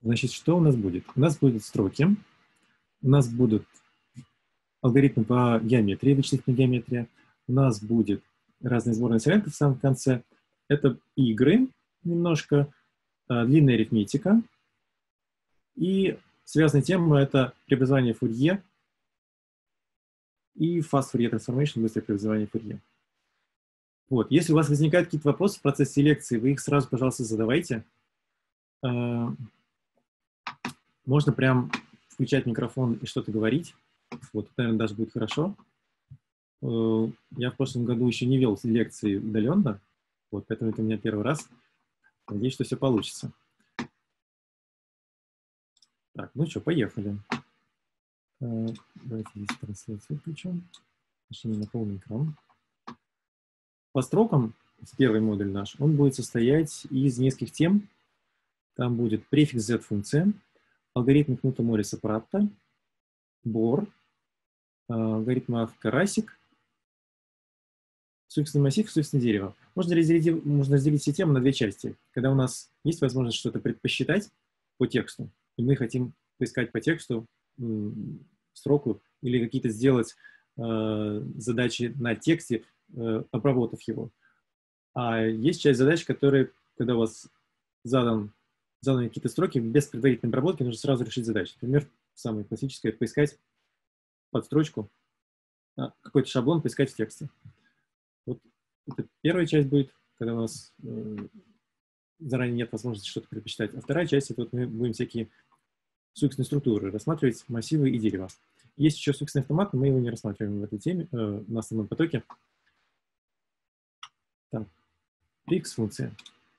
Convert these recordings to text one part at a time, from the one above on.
Значит, что у нас будет? У нас будут строки, у нас будут алгоритмы по геометрии, вычислительная геометрия, у нас будет разные сборные солянки в самом конце. Это игры немножко, длинная арифметика. И связанная тема — это преобразование Фурье и Fast Fourier Transformation, быстрое преобразование Фурье. Вот. Если у вас возникают какие-то вопросы в процессе лекции, вы их сразу, пожалуйста, задавайте. Можно прям включать микрофон и что-то говорить. Вот, наверное, даже будет хорошо. Я в прошлом году еще не вел лекции удаленно, вот, поэтому это у меня первый раз. Надеюсь, что все получится. Так, ну что, поехали. Давайте здесь трансляцию включим. Точнее, на полный экран. По строкам, первый модуль наш, он будет состоять из нескольких тем. Там будет префикс Z-функция, алгоритм Кнута-Морриса-Пратта, Бор, алгоритм Карасик, суффиксный массив и суффиксное дерево. Можно разделить все темы на две части. Когда у нас есть возможность что-то посчитать по тексту, и мы хотим поискать по тексту строку или какие-то сделать задачи на тексте, обработав его. А есть часть задач, которые, когда у вас заданы какие-то строки, без предварительной обработки нужно сразу решить задачу. Например, самое классическое — поискать под строчку какой-то шаблон, поискать в тексте. Вот это первая часть будет, когда у нас заранее нет возможности что-то предпочитать. А вторая часть — это вот мы будем всякие суффиксные структуры рассматривать, массивы и дерево. Есть еще суффиксный автомат, но мы его не рассматриваем в этой теме, на основном потоке. Так, prefix-функция.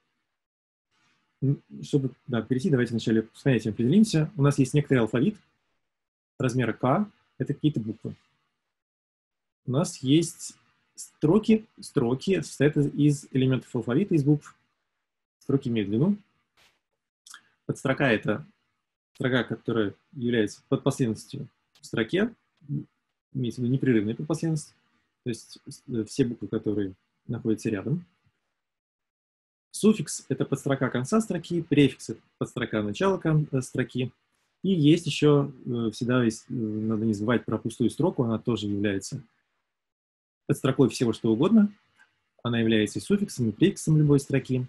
Чтобы перейти, давайте вначале с понятием определимся. У нас есть некоторый алфавит размера k, это какие-то буквы. У нас есть строки состоят из элементов алфавита, из букв. Строки имеют длину. Подстрока — это строка, которая является подпоследовностью в строке, имеется в виду непрерывная подпоследовность, то есть все буквы, которые находятся рядом. Суффикс — это подстрока конца строки, префикс — это подстрока начала строки. И есть еще, всегда надо не забывать про пустую строку, она тоже является подстрокой всего что угодно. Она является и суффиксом, и префиксом любой строки.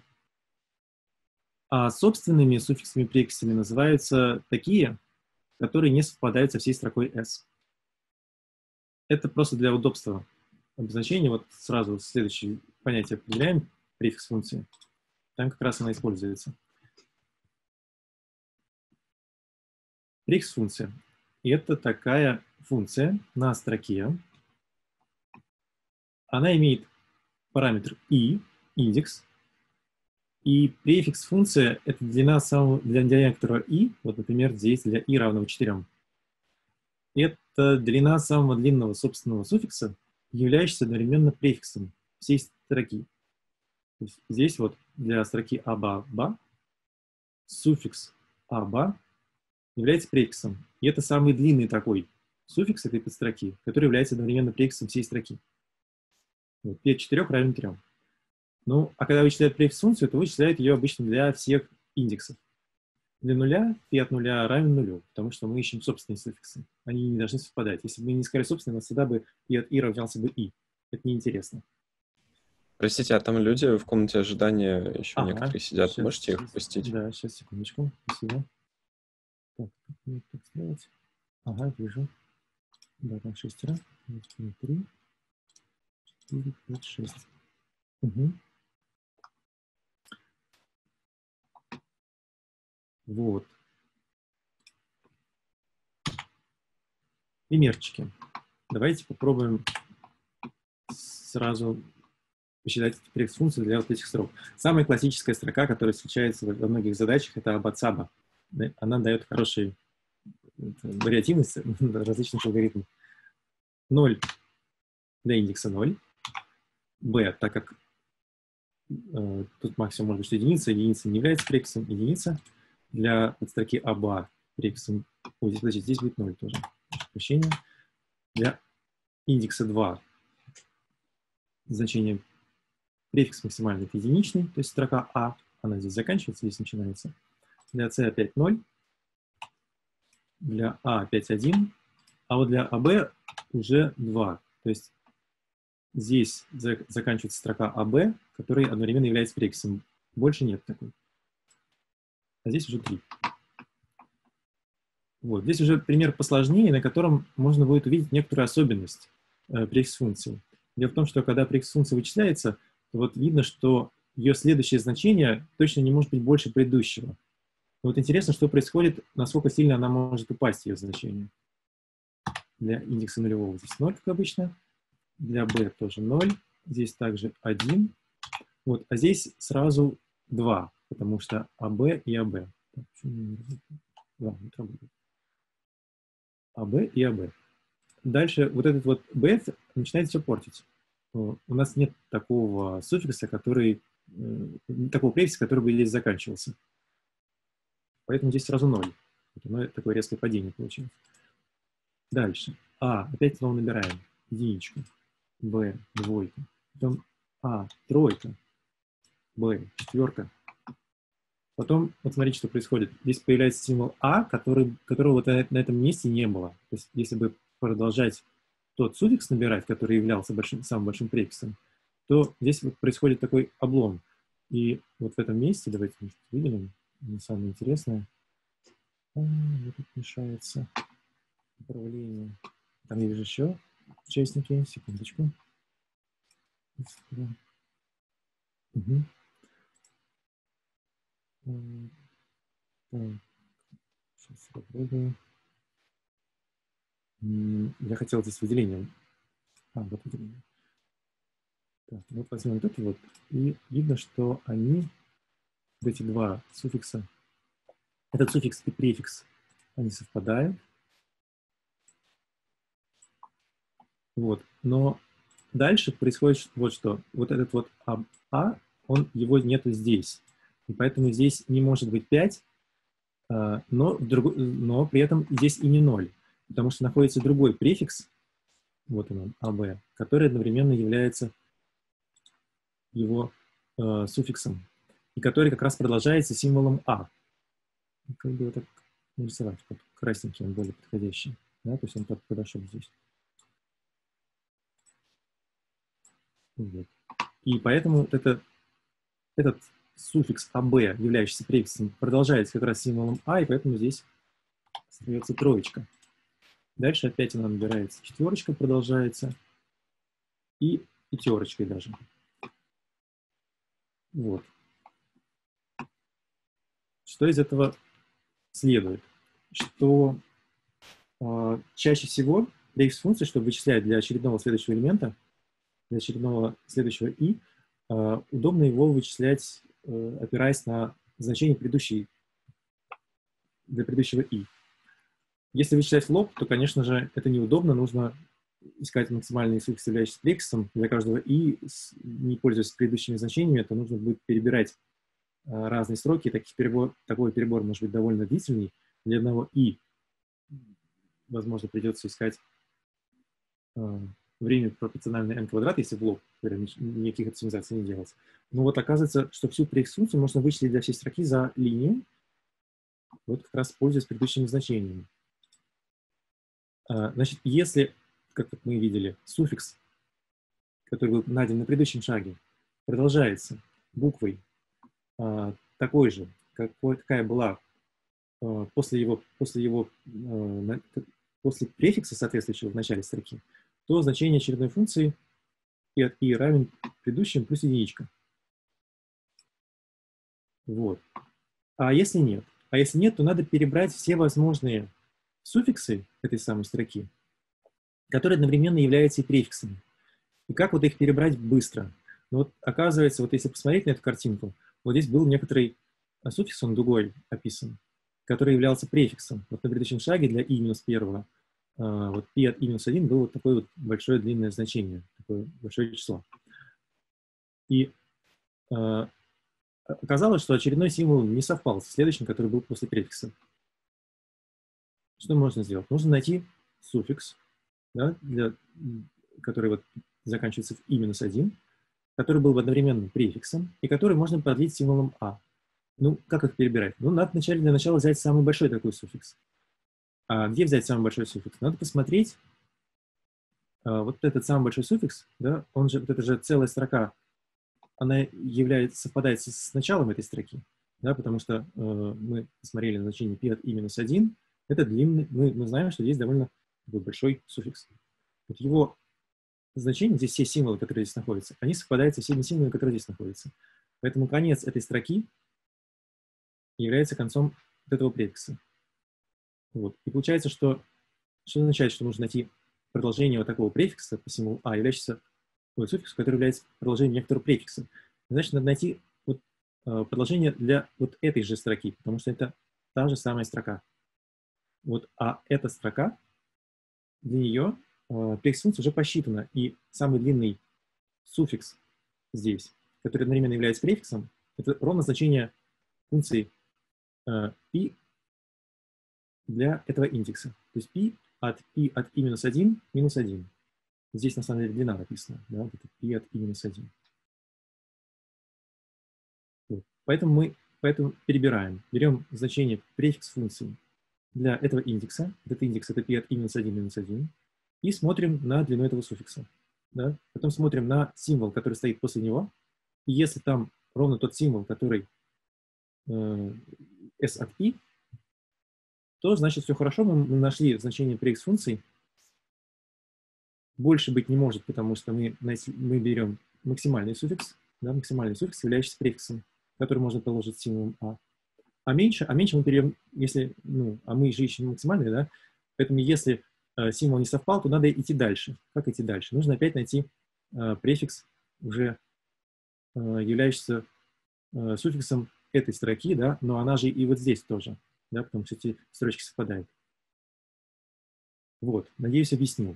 А собственными суффиксами и префиксами называются такие, которые не совпадают со всей строкой S. Это просто для удобства обозначения. Вот сразу следующее понятие определяем, префикс функции. Там как раз она используется. Префикс функция. Это такая функция на строке. Она имеет параметр i, индекс. И префикс функция — это длина для некоторого i. Вот, например, здесь для i равного 4. Это длина самого длинного собственного суффикса, являющегося одновременно префиксом всей строки. То есть здесь вот для строки аба суффикс аба является префиксом. И это самый длинный такой суффикс этой подстроки, который является одновременно префиксом всей строки. Вот, π от 4 равен 3. Ну, а когда вычисляют префикс-функцию, то вычисляют ее обычно для всех индексов. Для нуля π от 0 равен 0, потому что мы ищем собственные суффиксы. Они не должны совпадать. Если бы мы не искали собственные, у нас всегда бы π от i равнялся бы i. Это неинтересно. Простите, а там люди в комнате ожидания еще некоторые сидят. Сейчас, Можете их впустить? Да, сейчас, секундочку. Спасибо. Так, как мне так сделать? Ага, вижу. Да, там 6. 3, 4, 5, 6. Угу. Вот. Примерчики. Давайте попробуем сразу посчитать префикс-функцию для вот этих строк. Самая классическая строка, которая встречается во многих задачах, это абацаба. Она дает хорошую вариативность различных алгоритмов. 0 для индекса 0. b, так как тут максимум может быть единица не является префиксом, единица. Для подстроки аба префиксом, здесь будет 0 тоже. Прощения. Для индекса 2 значение префикс максимальный — это единичный, то есть строка А, она здесь заканчивается, здесь начинается. Для c опять 0. Для a опять 1. А вот для AB уже 2. То есть здесь заканчивается строка AB, который одновременно является префиксом. Больше нет такой. А здесь уже 3. Вот. Здесь уже пример посложнее, на котором можно будет увидеть некоторую особенность префикс-функции. Дело в том, что когда префикс-функция вычисляется, то вот видно, что ее следующее значение точно не может быть больше предыдущего. Но вот интересно, что происходит, насколько сильно она может упасть, ее значение. Для индекса нулевого здесь 0, как обычно. Для b тоже 0. Здесь также 1. Вот. А здесь сразу 2, потому что AB и AB. Да, AB и AB. Дальше вот этот вот b начинает все портить. У нас нет такого суффикса, который, такого префикса, который бы здесь заканчивался. Поэтому здесь сразу 0. Вот такое резкое падение получилось. Дальше. А, опять снова набираем. Единичку. Б, двойка. Потом А, тройка. Б, четверка. Потом, вот смотрите, что происходит. Здесь появляется символ А, которого вот на этом месте не было. То есть, если бы продолжать тот суффикс набирать, который являлся самым большим префиксом, то здесь вот происходит такой облом. И вот в этом месте, давайте выделим, не самое интересное. Вот тут мешается управление. Там я вижу еще участники. Секундочку. Угу. Сейчас попробую. Я хотел здесь выделение. Вот выделение. Так, вот возьмем вот это вот. И видно, что они, вот эти два суффикса, этот суффикс и префикс, они совпадают. Вот. Но дальше происходит вот что. Вот этот вот А, его нету здесь. И поэтому здесь не может быть 5, но при этом здесь и не 0. Потому что находится другой префикс, вот он, АБ, который одновременно является его суффиксом, и который как раз продолжается символом А. Как бы вот так нарисовать, вот красненький он более подходящий. Да? То есть он так подошел здесь. Вот. И поэтому вот этот суффикс АБ, являющийся префиксом, продолжается как раз символом А, и поэтому здесь остается троечка. Дальше опять она набирается четверочка, продолжается, и пятерочкой даже. Вот. Что из этого следует? Что чаще всего префикс-функции, чтобы вычислять для очередного следующего элемента, для очередного следующего и, удобно его вычислять, опираясь на значение для предыдущего и. Если вычислять в лоб, то, конечно же, это неудобно, нужно искать максимальный суффикс, являющийся префиксом для каждого и, не пользуясь предыдущими значениями, то нужно будет перебирать разные строки, такой перебор может быть довольно длительный. Для одного и, возможно, придется искать время пропорциональное n квадрат, если в лоб никаких оптимизаций не делать. Но вот оказывается, что всю префикс-функцию можно вычислить для всей строки за линию, вот как раз пользуясь предыдущими значениями. Значит, если, как мы видели, суффикс, который был найден на предыдущем шаге, продолжается буквой такой же, какая была после префикса, соответствующего в начале строки, то значение очередной функции и от и равен предыдущим плюс единичка. Вот. А если нет? А если нет, то надо перебрать все возможные суффиксы этой самой строки, которые одновременно являются и префиксами. И как вот их перебрать быстро? Ну вот оказывается, вот если посмотреть на эту картинку, вот здесь был некоторый суффикс, он дугой описан, который являлся префиксом. Вот на предыдущем шаге для i-1, вот и от i-1 было вот такое вот большое длинное значение, такое большое число. И оказалось, что очередной символ не совпал с следующим, который был после префикса. Что можно сделать? Нужно найти суффикс, да, который вот заканчивается в i-1, который был одновременно префиксом, и который можно продлить символом А. Ну, как их перебирать? Ну, надо вначале для начала взять самый большой такой суффикс. А где взять самый большой суффикс? Надо посмотреть, вот этот самый большой суффикс, да, он же, вот это же целая строка, она совпадает с началом этой строки, да, потому что мы посмотрели значение π от i-1, это длинный, мы знаем, что здесь довольно большой суффикс. Вот его значение, здесь все символы, которые здесь находятся, они совпадают со всеми символами, которые здесь находятся. Поэтому конец этой строки является концом вот этого префикса. Вот. И получается, что означает, что нужно найти продолжение вот такого префикса по символу А, являющегося суффиксу, который является продолжением некоторого префикса. Значит, надо найти вот, продолжение для вот этой же строки, потому что это та же самая строка. Вот, а эта строка, для нее префикс функции уже посчитана, и самый длинный суффикс здесь, который одновременно является префиксом, это ровно значение функции π для этого индекса. То есть π от i-1 минус 1. Здесь на самом деле длина написана. Да? Вот это π от i-1. Вот. Поэтому перебираем. Берем значение префикс функции для этого индекса. Этот индекс это π от i-1 минус 1. И смотрим на длину этого суффикса. Да? Потом смотрим на символ, который стоит после него. И если там ровно тот символ, который s от i, то значит все хорошо, мы нашли значение префикс функции. Больше быть не может, потому что мы берем максимальный суффикс, да, максимальный суффикс, являющийся префиксом, который можно положить символом А. А меньше мы берем, если, а мы же ищем максимальный, да, поэтому если символ не совпал, то надо идти дальше. Как идти дальше? Нужно опять найти префикс, уже являющийся суффиксом этой строки, да, но она же и вот здесь тоже, да, потому что эти строчки совпадают. Вот, надеюсь, объяснил.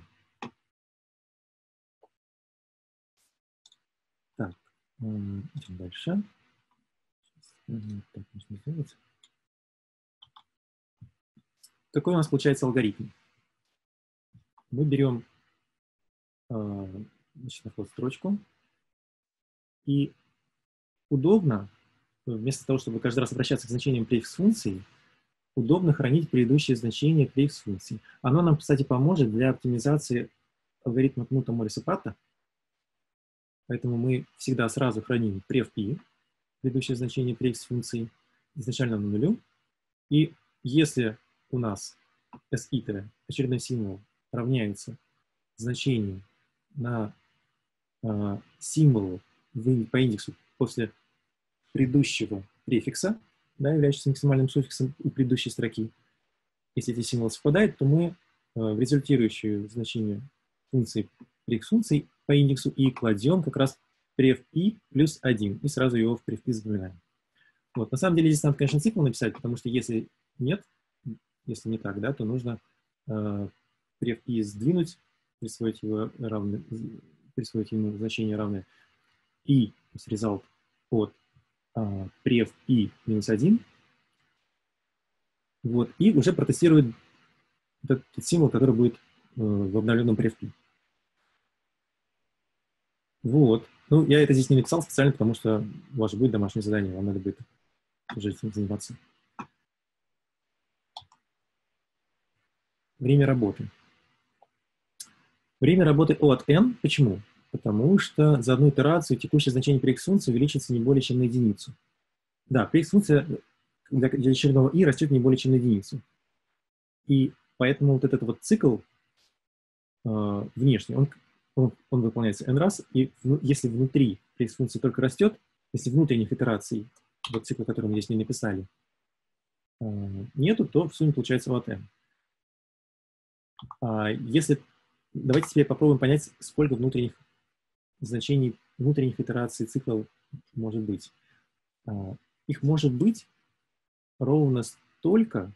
Так, идем дальше. Так нужно сделать. Какой у нас получается алгоритм? Мы берем значит, строчку, и удобно, вместо того, чтобы каждый раз обращаться к значениям префикс функции, удобно хранить предыдущее значение префикс функции. Оно нам, кстати, поможет для оптимизации алгоритма Кнута Морриса Пратта. Поэтому мы всегда сразу храним pref i, предыдущее значение префикс функции, изначально на нулю. И если у нас s-iter, очередной символ, равняется значению на символу по индексу после предыдущего префикса, да, являющегося максимальным суффиксом у предыдущей строки. Если эти символы совпадают, то мы в результирующее значение функции префикс функции по индексу и кладем как раз pref i плюс 1 и сразу его в pref i запоминаем. Вот. На самом деле здесь надо, конечно, цикл написать, потому что если нет, если не так, да, то нужно pref i сдвинуть, присвоить ему значение равное и, то есть result от pref i минус 1, вот, и уже протестировать этот символ, который будет в обновленном pref i. Вот. Ну, я это здесь не написал специально, потому что у вас же будет домашнее задание, вам надо будет уже этим заниматься. Время работы. Время работы O от n. Почему? Потому что за одну итерацию текущее значение префикс функции увеличится не более чем на единицу. Да, префикс функция для очередного i растет не более чем на единицу. И поэтому вот этот вот цикл внешний, он выполняется n раз, и если внутри префикс функции только растет, если внутренних итераций, вот цикл, который мы здесь не написали, нету, то в сумме получается O от n. Давайте теперь попробуем понять, сколько внутренних значений, внутренних итераций цикла может быть. Их может быть ровно столько,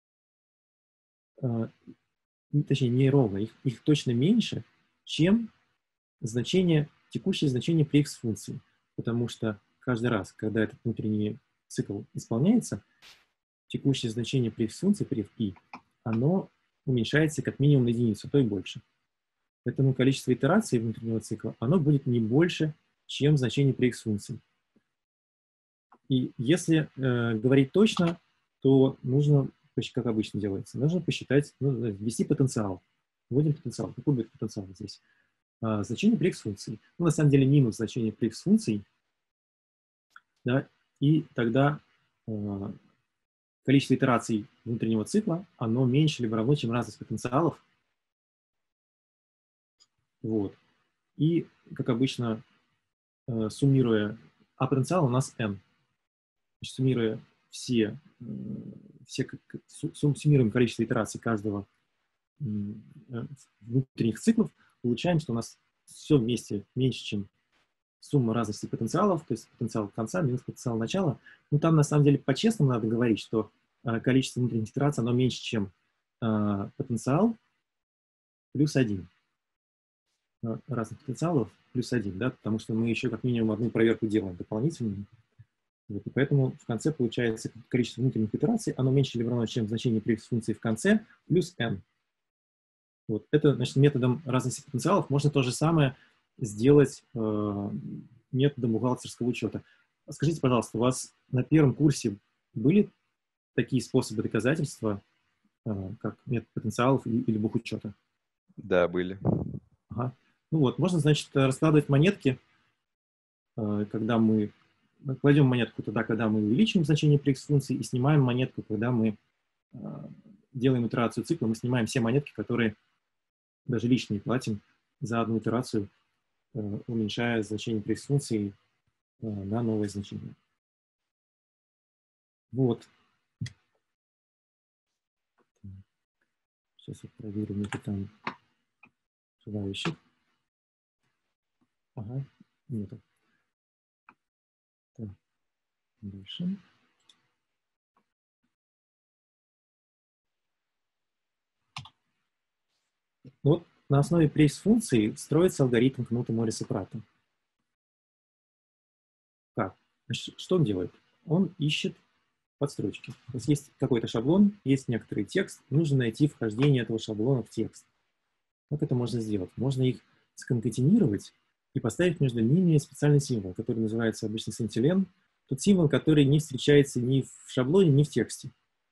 точнее, не ровно, их точно меньше, чем текущее значение префикс функции. Потому что каждый раз, когда этот внутренний цикл исполняется, текущее значение префикс функции, pref i, оно уменьшается как минимум на единицу, то и больше. Поэтому количество итераций внутреннего цикла, оно будет не больше, чем значение префикс функции. И если говорить точно, то нужно, как обычно делается, нужно посчитать, ввести потенциал. Вводим потенциал. Какой будет потенциал здесь? Значение при x-функции. Ну, на самом деле минус значение при x-функции. Да, и тогда количество итераций внутреннего цикла, оно меньше либо равно, чем разность потенциалов. Вот. И, как обычно, суммируя, а потенциал у нас n. Значит, суммируя суммируем количество итераций каждого внутренних циклов, получаем, что у нас все вместе меньше, чем сумма разности потенциалов, то есть потенциал конца минус потенциал начала. Но там, на самом деле, по-честному надо говорить, что количество внутренних итераций, оно меньше, чем потенциал плюс 1. Разных потенциалов плюс 1, да, потому что мы еще как минимум одну проверку делаем дополнительную. Вот, и поэтому в конце получается количество внутренних итераций, оно меньше или равно, чем значение при функции в конце, плюс n. Вот. Это, значит, методом разности потенциалов можно то же самое сделать методом бухгалтерского учета. Скажите, пожалуйста, у вас на первом курсе были такие способы доказательства, как метод потенциалов или бухучета? Да, были. Ага. Ну вот, можно, значит, раскладывать монетки, когда мы кладем монетку тогда, когда мы увеличиваем значение при x-функции, и снимаем монетку, когда мы делаем итерацию цикла, мы снимаем все монетки, которые даже лишние платим за одну итерацию, уменьшая значение при x-функции на новое значение. Вот. Сейчас я проверю, нет там желающих. Ага, нету. Так, дальше. Вот на основе пресс-функции строится алгоритм Кнута-Морриса-Пратта. Как? Значит, что он делает? Он ищет подстрочки. То есть есть какой-то шаблон, есть некоторый текст, нужно найти вхождение этого шаблона в текст. Как это можно сделать? Можно их сконкатенировать и поставить между ними специальный символ, который называется обычно сентилен. Тот символ, который не встречается ни в шаблоне, ни в тексте.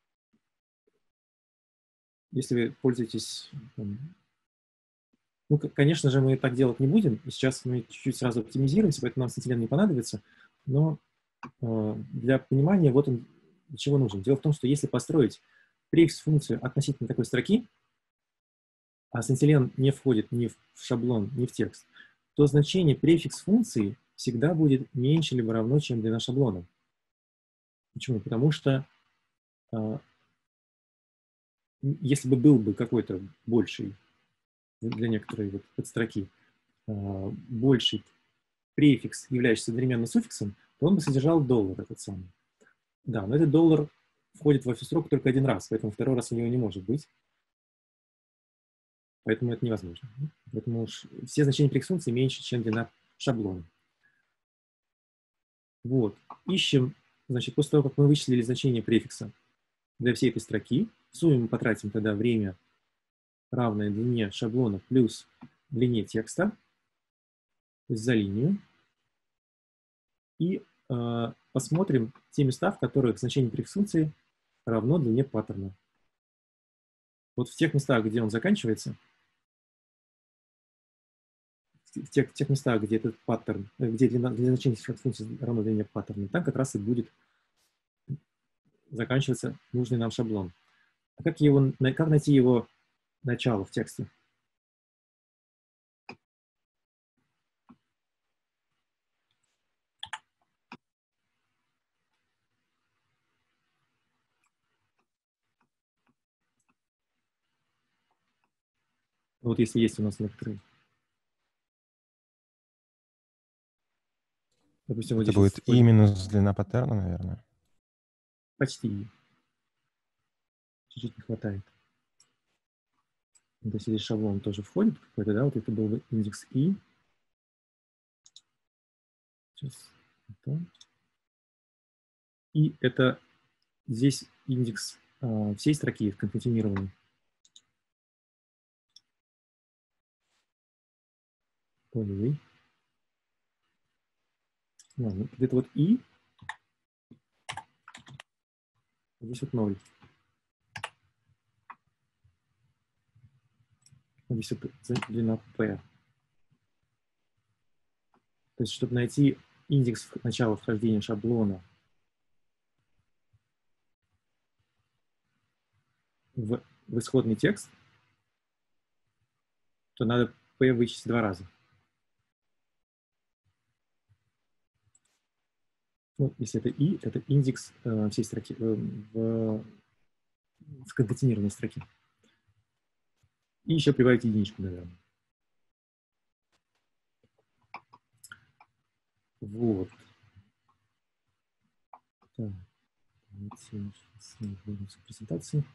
Если вы пользуетесь... Ну, конечно же, мы так делать не будем. И сейчас мы чуть-чуть сразу оптимизируемся, поэтому нам сентилен не понадобится. Но для понимания, вот он для чего нужен. Дело в том, что если построить префикс-функцию относительно такой строки, а сентилен не входит ни в шаблон, ни в текст, то значение префикс-функции всегда будет меньше либо равно, чем длина шаблона. Почему? Потому что если бы был бы какой-то больший для некоторой вот подстроки больший префикс, являющийся одновременно суффиксом, то он бы содержал доллар этот самый. Да, но этот доллар входит в офис-строк только один раз, поэтому второй раз у него не может быть. Поэтому это невозможно. Поэтому все значения префикс-функции меньше, чем длина шаблона. Вот. Ищем, значит, после того, как мы вычислили значение префикса для всей этой строки, в сумме мы потратим тогда время, равное длине шаблона плюс длине текста, то есть за линию, и посмотрим те места, в которых значение префикс-функции равно длине паттерна. Вот в тех местах, где он заканчивается, в тех местах, где этот паттерн, где длина значения функции равно длине паттерна, там как раз и будет заканчиваться нужный нам шаблон. А как найти его начало в тексте? Вот если есть у нас некоторые. Допустим, вот Это здесь вот будет и минус длина паттерна, наверное. почти. Чуть-чуть не хватает. То есть здесь шаблон тоже входит какой-то, да, вот это был индекс I. Сейчас. И это здесь индекс всей строки конкатенированный. Ой. Вот это вот I, Здесь вот 0. Здесь вот длина P. То есть, чтобы найти индекс начала вхождения шаблона в исходный текст, то надо P вычесть 2 раза. Ну, если это I, это индекс всей строки в сконкатенированной строке. И еще прибавить единичку, наверное. Вот. Так. Презентации.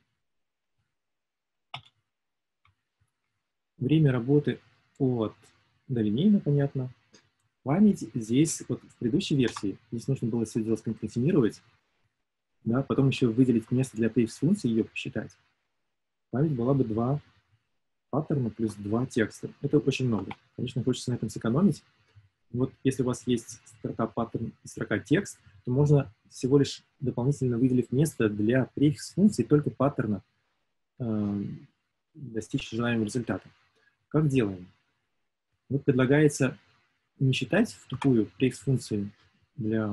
Время работы от до линейно, понятно. Память здесь, вот в предыдущей версии, здесь нужно было все дело сконкатенировать, да, потом еще выделить место для prefix-функции и ее посчитать. Память была бы 2 паттерна плюс 2 текста. Это очень много. Конечно, хочется на этом сэкономить. Вот если у вас есть строка паттерн и строка текст, то можно всего лишь дополнительно выделив место для префикс-функции только паттерна достичь желаемого результата. Как делаем? Вот предлагается не считать в тупую префикс-функцию для...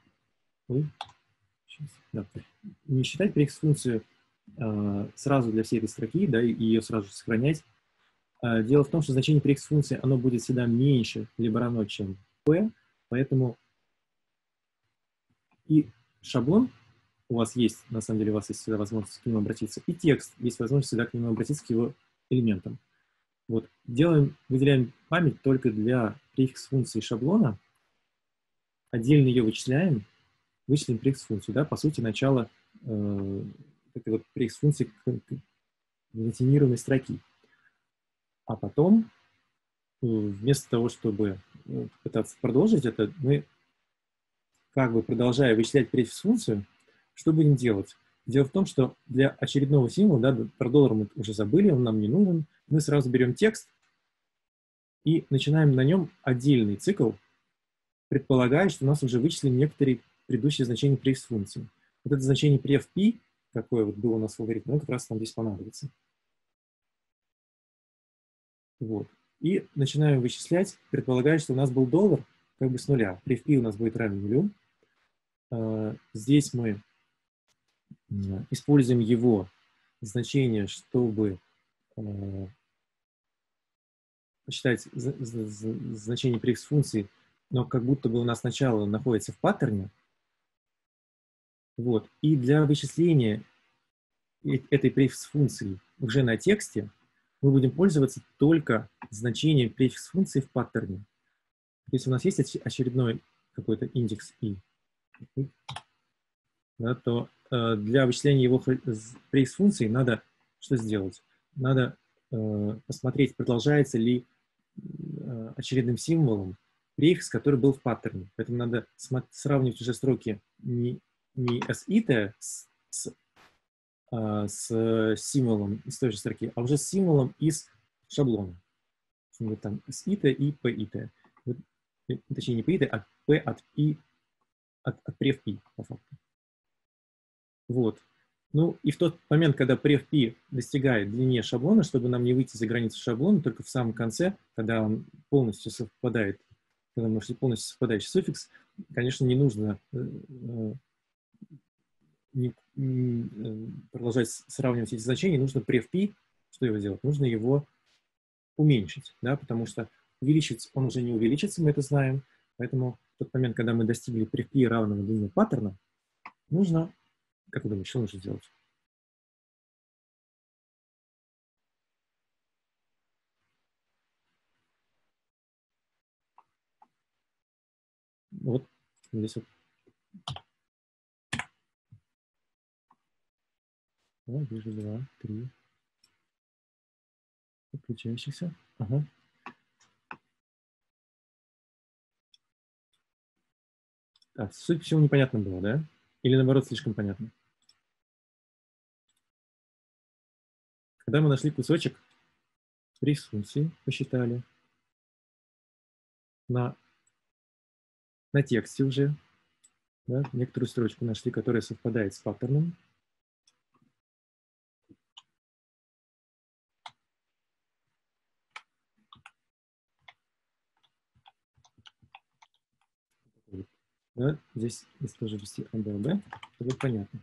Не считать префикс-функцию сразу для всей этой строки, да, и ее сразу сохранять. Дело в том, что значение prefix-функции, оно будет всегда меньше либо равно, чем p, поэтому и шаблон у вас есть, на самом деле у вас есть всегда возможность к нему обратиться, и текст есть возможность всегда к нему обратиться, к его элементам. Вот. Выделяем память только для префикс-функции шаблона, отдельно ее вычисляем, вычислим префикс-функцию, да, по сути, начало этой вот префикс-функции конкатенированной строки. А потом, вместо того, чтобы пытаться продолжить это, мы, как бы продолжая вычислять префикс-функцию, что будем делать? Дело в том, что для очередного символа, да, про доллар мы уже забыли, он нам не нужен, мы сразу берем текст и начинаем на нем отдельный цикл, предполагая, что у нас уже вычислены некоторые предыдущие значения префикс-функции. Вот это значение pref_p, какое вот было у нас в алгоритме, оно как раз нам здесь понадобится. Вот. И начинаем вычислять, предполагая, что у нас был доллар как бы с нуля. Pref_p у нас будет равен 0. Здесь мы используем его значение, чтобы посчитать значение prefix-функции, но как будто бы у нас начало находится в паттерне. Вот. И для вычисления этой prefix-функции уже на тексте мы будем пользоваться только значением prefix-функции в паттерне. Если у нас есть очередной какой-то индекс i, да, то для вычисления его prefix-функции надо что сделать? Надо посмотреть, продолжается ли очередным символом префикс, который был в паттерне. Поэтому надо сравнивать уже строки не SIT с символом из той же строки, а уже с символом из шаблона. Там SIT и PIT. Точнее, не PIT, а P от I, от pref_p, по факту. Вот. Ну, и в тот момент, когда pref_p достигает длине шаблона, чтобы нам не выйти за границу шаблона, только в самом конце, когда он полностью совпадает, когда мы нашли полностью совпадающий суффикс, конечно, не нужно продолжать сравнивать эти значения, нужно pref_p, что его делать? Нужно его уменьшить, да, потому что увеличить он уже не увеличится, мы это знаем, поэтому в тот момент, когда мы достигли pref_p равного длине паттерна, нужно, как вы думаете, что нужно сделать? Вот здесь вот. О, вижу 2, 3 подключающихся. Ага. Так, суть всего непонятно было, да? Или наоборот слишком понятно? Когда мы нашли кусочек префикс-функции, посчитали на тексте уже, да, некоторую строчку нашли, которая совпадает с паттерном. Да, здесь если тоже ввести ABB, то будет понятно.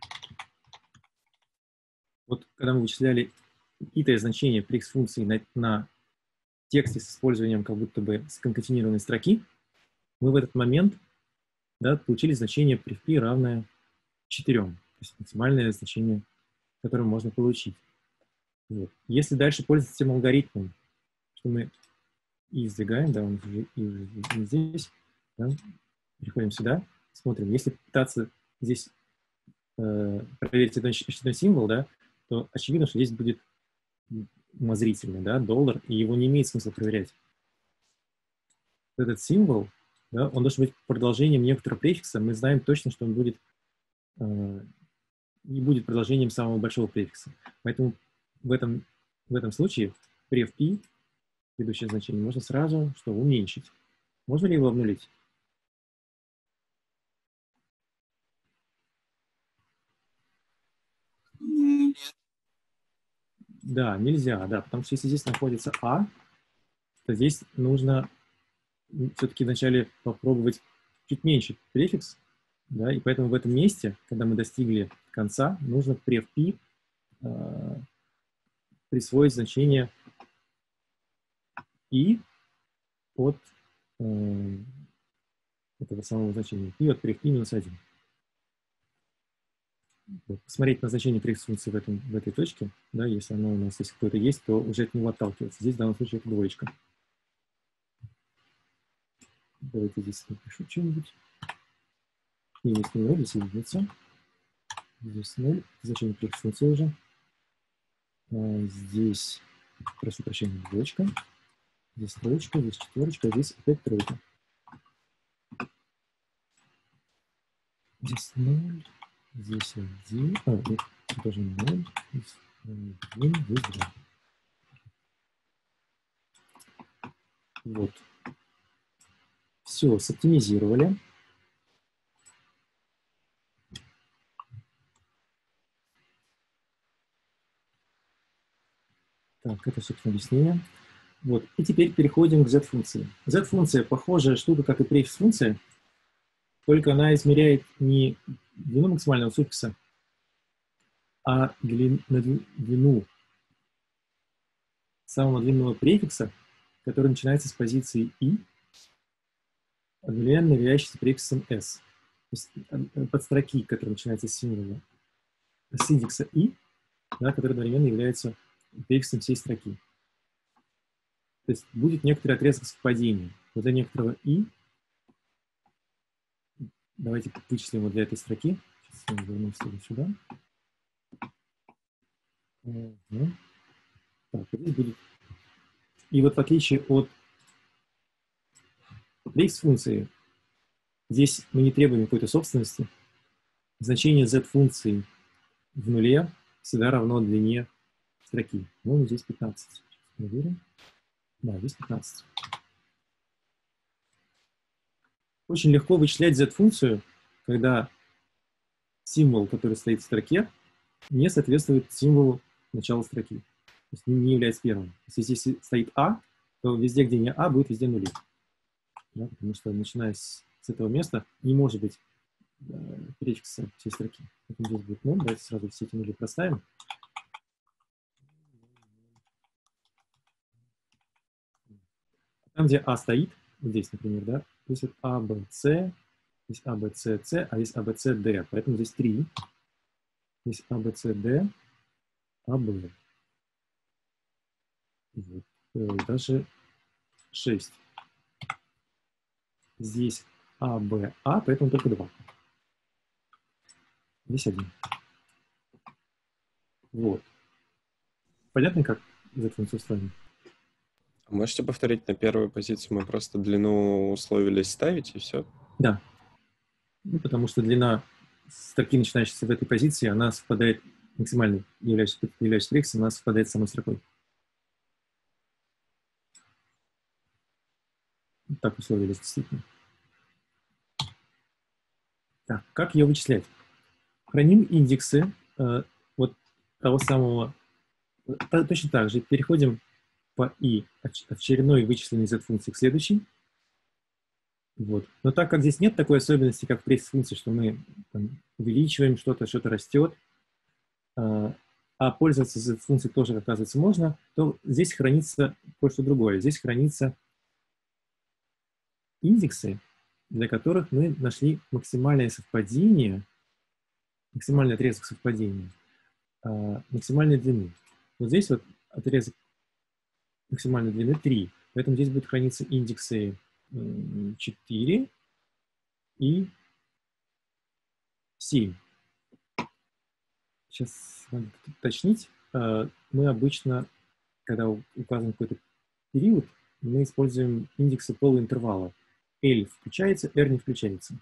Вот когда мы вычисляли какие-то значения при x-функции на тексте с использованием как будто бы сконкатенированной строки, мы в этот момент, да, получили значение при φ равное 4. То есть максимальное значение, которое можно получить. Вот. Если дальше пользоваться тем алгоритмом, что мы и сдвигаем, да, он уже и здесь, да, переходим сюда, смотрим. Если пытаться здесь проверить очередной символ, да, то очевидно, что здесь будет умозрительный, да, доллар, и его не имеет смысла проверять. Этот символ, да, он должен быть продолжением некоторого префикса. Мы знаем точно, что он будет не будет продолжением самого большого префикса. Поэтому в этом случае преф π, предыдущее значение, можно сразу что уменьшить. Можно ли его обнулить? Нет. Да, нельзя, да, потому что если здесь находится а, то здесь нужно все-таки вначале попробовать чуть меньше префикс, да, и поэтому в этом месте, когда мы достигли конца, нужно преф π присвоить значение и от этого самого значения, и от преф π минус 1. Вот. Посмотреть на значение префикс-функции в этой точке, да, если оно у нас здесь какое-то есть, то уже от него отталкиваться. Здесь в данном случае это двоечка. Давайте здесь напишу что-нибудь. И здесь 0, здесь единица. Здесь 0, значение префикс-функции уже. Здесь, прошу прощения, двоечка. Здесь троечка, здесь четверочка, здесь опять тройка. Здесь 0, здесь 1, нет, тоже 0, здесь 1, здесь 2. Вот. Все, соптимизировали. Так, это, собственно, объяснение. Вот. И теперь переходим к z-функции. Z-функция похожая штука, как и префикс-функция, только она измеряет не длину максимального суффикса, а длину самого длинного префикса, который начинается с позиции i, одновременно являющийся префиксом s. То есть подстроки, которые начинаются с символа, с индекса i, да, который одновременно является префиксом всей строки. То есть будет некоторый отрезок совпадения. Вот для некоторого i, давайте вычислим его для этой строки. Сейчас мы вернемся сюда. Так, здесь будет. И вот в отличие от prefix-функции, здесь мы не требуем какой-то собственности. Значение z-функции в нуле всегда равно длине строки. Ну, здесь 15. Сейчас проверим. Да, здесь 15. Очень легко вычислять z-функцию, когда символ, который стоит в строке, не соответствует символу начала строки. То есть не является первым. Если здесь стоит а, то везде, где не а, будет везде нули. Да, потому что, начиная с этого места, не может быть префикса всей строки. Поэтому здесь будет 0. Давайте сразу все эти нули проставим. Там, где а стоит, здесь, например, да, здесь вот а, б, с, здесь а, б, с, с, а здесь а, б, с, д. Поэтому здесь 3. Здесь а, б, с, д, а, б. Вот. Даже 6. Здесь а, б, а, поэтому только 2. Здесь 1. Вот. Понятно, как эта функция устроена? Можете повторить на первую позицию? Мы просто длину условились ставить, и все? Да. Ну, потому что длина строки, начинающейся в этой позиции, она совпадает максимально, являющейся префиксом, она совпадает с самой строкой. Так условились действительно. Так, как ее вычислять? Храним индексы вот того самого, точно так же переходим по и очередной вычисленной z-функции к следующей. Вот. Но так как здесь нет такой особенности, как в пресс-функции, что мы там увеличиваем что-то, что-то растет, а пользоваться z-функцией тоже, оказывается, можно, то здесь хранится кое-что другое. Здесь хранятся индексы, для которых мы нашли максимальное совпадение, максимальный отрезок совпадения, максимальной длины. Вот здесь вот отрезок максимальной длины 3, поэтому здесь будут храниться индексы 4 и 7. Сейчас надо уточнить. Мы обычно, когда указываем какой-то период, мы используем индексы полуинтервала. L включается, R не включается.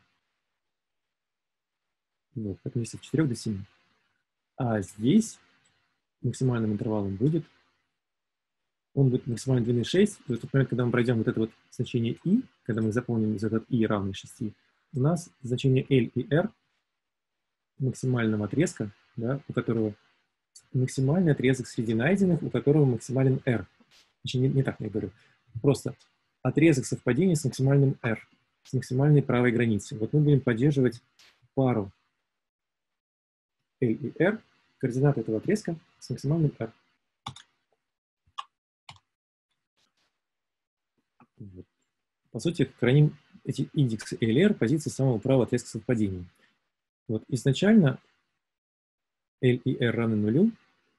Вот, поэтому если от 4 до 7. А здесь максимальным интервалом будет, он будет максимальной длины 6. То есть в тот момент, когда мы пройдем вот это вот значение I, когда мы заполним этот I равный 6, у нас значение L и R максимального отрезка, да, у которого максимальный отрезок среди найденных, у которого максимален R. Значит, не так я говорю. Просто отрезок совпадения с максимальным R, с максимальной правой границей. Вот мы будем поддерживать пару L и R, координаты этого отрезка с максимальным R. Вот. По сути, храним эти индексы L и R позиции самого правого отрезка совпадения. Вот изначально L и R равны нулю,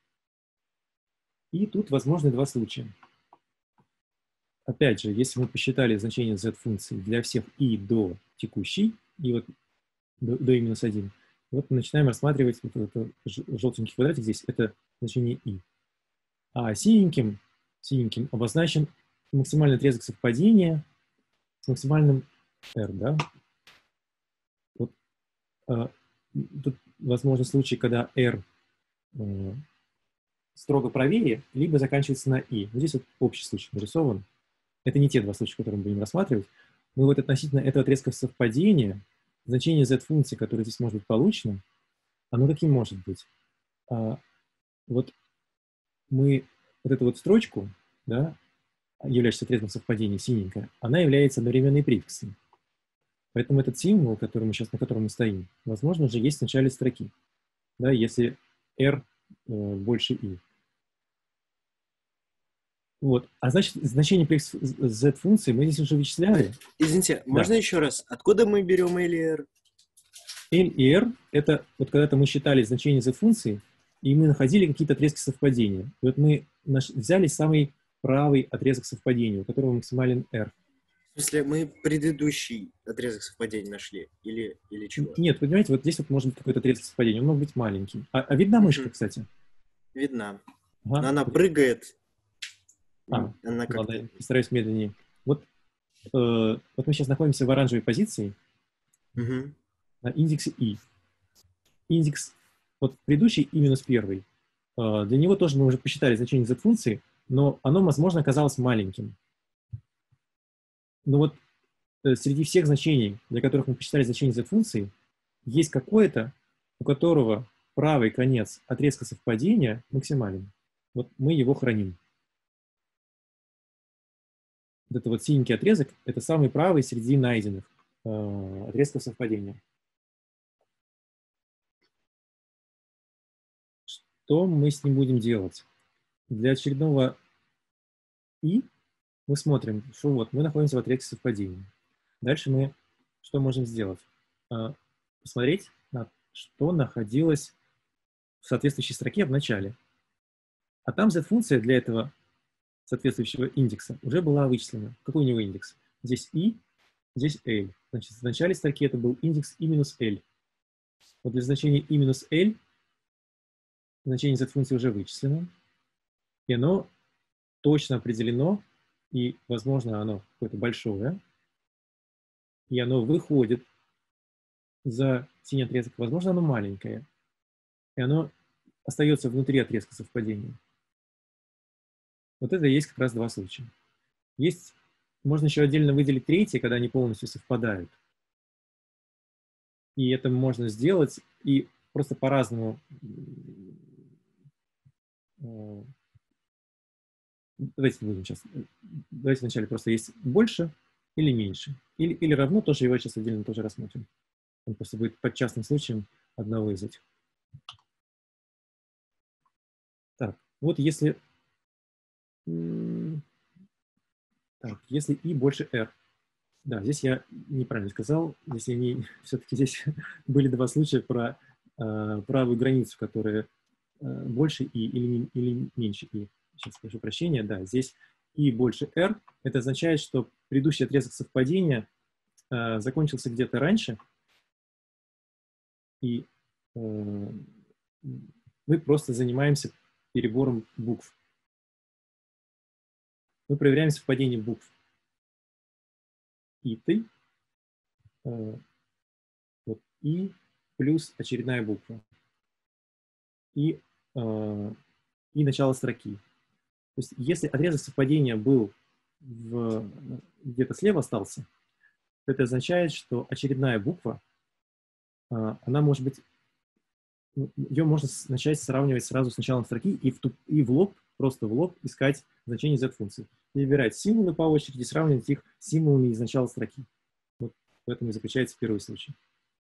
и тут возможны два случая. Опять же, если мы посчитали значение z-функции для всех и до текущей, и вот до i-1, вот мы начинаем рассматривать вот этот желтенький квадратик здесь, это значение i. А синеньким обозначен максимальный отрезок совпадения с максимальным r, да? Вот, тут возможен случай, когда r строго правее, либо заканчивается на i. Вот здесь вот общий случай нарисован. Это не те два случая, которые мы будем рассматривать. Но вот относительно этого отрезка совпадения значение z-функции, которое здесь может быть получено, оно каким может быть? Вот мы вот эту вот строчку, да, являющуюся отрезком совпадения, синенькая, она является одновременной префиксом. Поэтому этот символ, на котором мы стоим, возможно, уже есть в начале строки, да, если r больше i. Вот. А значит, значение z-функции мы здесь уже вычисляли. Извините, можно еще раз? Откуда мы берем L и R? L и R — это вот когда-то мы считали значение z-функции, и мы находили какие-то отрезки совпадения. И вот мы взяли самый правый отрезок совпадения, у которого максимален R. В смысле, мы предыдущий отрезок совпадения нашли? Или чего? Нет, вы понимаете, вот здесь вот может быть какой-то отрезок совпадения, он может быть маленький. А видна мышка, кстати? Видна. Ага. Но она прыгает. Ладно, я постараюсь медленнее. Вот мы сейчас находимся в оранжевой позиции на индексе I. Индекс, вот предыдущий I минус первый, для него тоже мы уже посчитали значение z-функции, но оно, возможно, оказалось маленьким. Но вот среди всех значений, для которых мы посчитали значение z-функции, есть какое-то, у которого правый конец отрезка совпадения максимален. Вот мы его храним. Вот это вот синенький отрезок — это самый правый среди найденных отрезков совпадения. Что мы с ним будем делать? Для очередного i мы смотрим, что вот мы находимся в отрезке совпадения. Дальше мы что можем сделать? Посмотреть, что находилось в соответствующей строке в начале. А там z-функция для этого соответствующего индекса уже была вычислена. Какой у него индекс? Здесь i, здесь l. Значит, в начале строки это был индекс i минус l. Вот для значения i минус l значение z-функции уже вычислено, и оно точно определено, и, возможно, оно какое-то большое, и оно выходит за синий отрезок, возможно, оно маленькое, и оно остается внутри отрезка совпадения. Вот это и есть как раз два случая. Можно еще отдельно выделить третий, когда они полностью совпадают. И это можно сделать, и просто по-разному. Давайте будем сейчас. Давайте вначале просто есть больше или меньше. Или равно, тоже его сейчас отдельно тоже рассмотрим. Он просто будет под частным случаем одного из этих. Так, вот если... Так, если и больше r. Да, здесь я неправильно сказал. Здесь я не... Все-таки здесь были два случая про правую границу, которая больше и или меньше и. Сейчас прошу прощения. Да, здесь и больше r. Это означает, что предыдущий отрезок совпадения закончился где-то раньше. И мы просто занимаемся перебором букв. Мы проверяем совпадение букв. И ты, вот и плюс очередная буква. И начало строки. То есть если отрезок совпадения был где-то слева остался, это означает, что очередная буква, она может быть, ее можно начать сравнивать сразу с началом строки и в лоб, просто в лоб искать значение z-функции. Выбирать символы по очереди, сравнивать их с символами из начала строки. Вот в этом и заключается первый случай.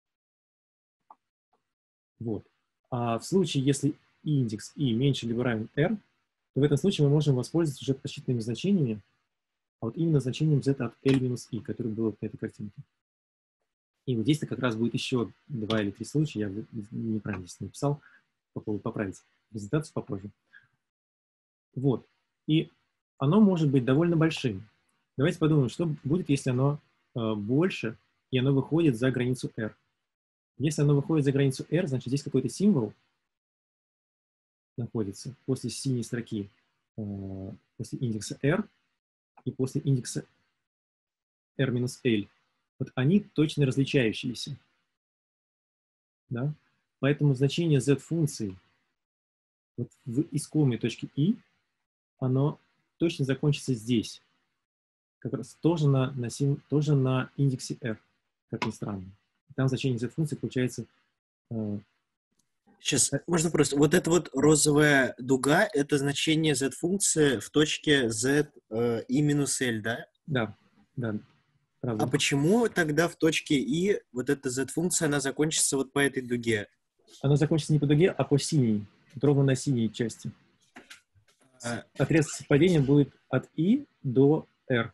Вот. А в случае, если индекс и меньше либо равен r, то в этом случае мы можем воспользоваться уже подсчитанными значениями, а вот именно значением z от l минус i, которое было на этой картинке. И вот здесь-то как раз будет еще 2 или 3 случая, я неправильно здесь написал, попробую поправить презентацию попозже. Вот. И оно может быть довольно большим. Давайте подумаем, что будет, если оно больше, и оно выходит за границу r. Если оно выходит за границу r, значит, здесь какой-то символ находится после синей строки, после индекса r и после индекса r-l. Вот они точно различающиеся. Да? Поэтому значение z-функции вот в искомой точке i, оно точно закончится здесь. Как раз тоже тоже на индексе r, как ни странно. Там значение z-функции получается... Сейчас, можно просто... Вот эта вот розовая дуга, это значение z-функции в точке z и минус l, да? Да, да, правда. А почему тогда в точке и вот эта z-функция, она закончится вот по этой дуге? Она закончится не по дуге, а по синей, ровно на синей части. Отрезок совпадения будет от i до r.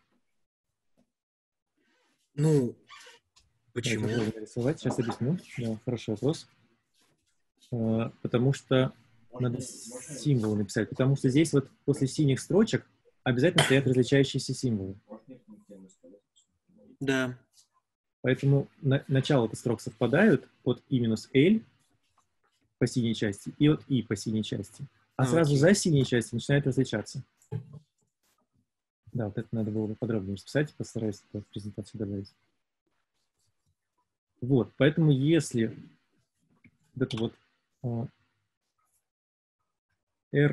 Ну, почему? Нарисовать. Сейчас объясню. Да, хороший вопрос. Потому что надо символы написать. Потому что здесь вот после синих строчек обязательно стоят различающиеся символы. Да. Поэтому начало строк совпадают от i минус l по синей части и от i по синей части. А сразу за синей частью начинает различаться. Да, вот это надо было бы подробнее расписать, постараюсь в презентацию добавить. Вот, поэтому если вот это вот r,